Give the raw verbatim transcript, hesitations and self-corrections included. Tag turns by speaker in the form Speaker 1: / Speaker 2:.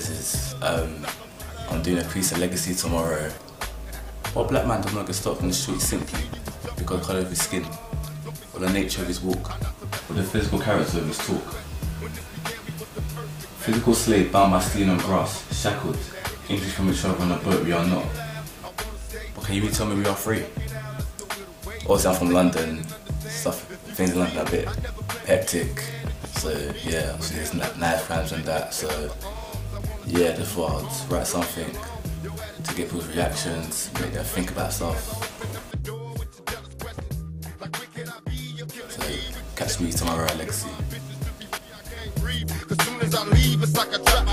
Speaker 1: purpose is um, I'm doing a piece of legacy tomorrow. What black man does not get stopped in the street simply because of the colour of his skin, or the nature of his walk, or the physical character of his talk? Physical slave bound by steel and brass, shackled, inches from each other on a boat we are not. But can you really tell me we are free? Obviously I'm from London, stuff, things in London are a bit hectic, so yeah, obviously there's knife crimes and that, so yeah, just thought I'd write something to get people's reactions, make them think about stuff. So catch me tomorrow at Legacy.